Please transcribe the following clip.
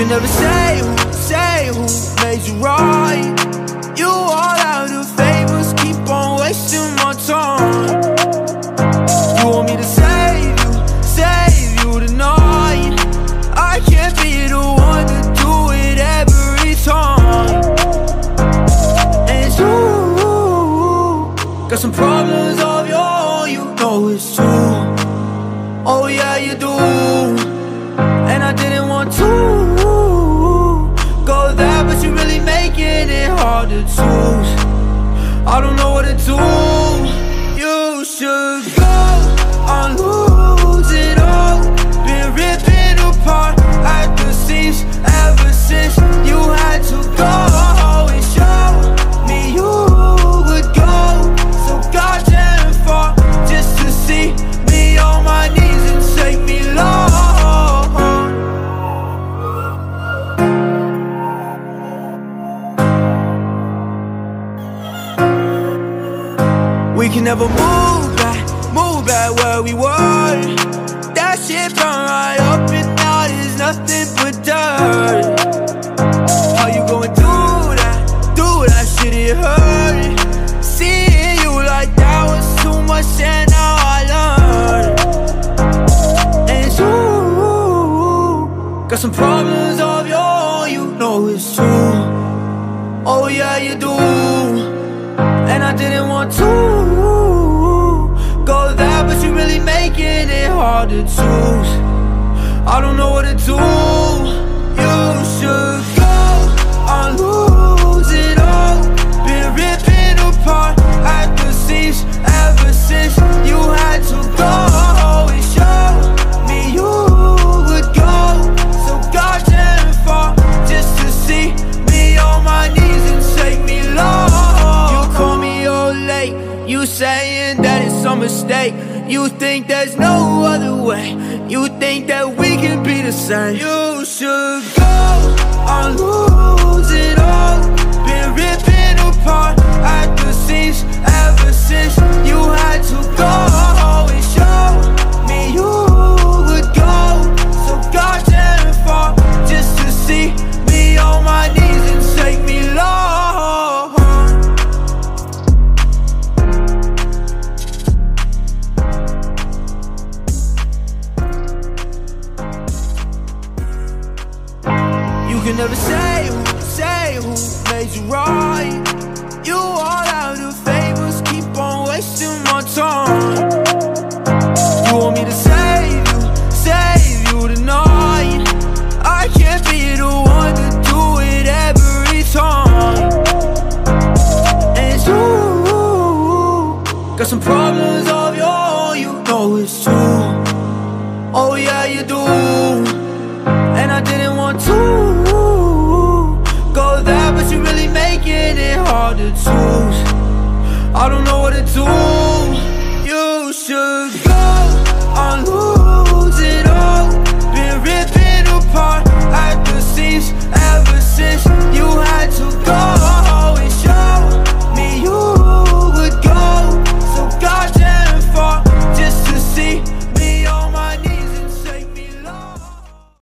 can never say who made you right. You all out of favors, keep on wasting my time. You want me to save you tonight. I can't be the one to do it every time. And you got some problems of your own, you know it's true. Oh yeah, you do. And I didn't want to go there, but you're really making it hard to choose. I don't know what to do. You should go on losing all. Been ripping apart at the seams ever since you had to go. And show me you would go so goddamn far just to see me on my knees and take me low. We can never move back where we were. That shit burned right up and now there's nothing but dirt. How you going do that shit, it hurt. Seeing you like that was too much and now I learned. And you got some problems of your own, you know it's true. Oh yeah, you do. And I didn't want to go there, but you're really making it hard to choose. I don't know what to do. You should go on losing all. Been ripping apart at the seams ever since you had to go. And show me you would go so goddamn far just to see me on my knees and take me low. You saying that it's a mistake. You think there's no other way. You think that we can be the same. You should go on losing.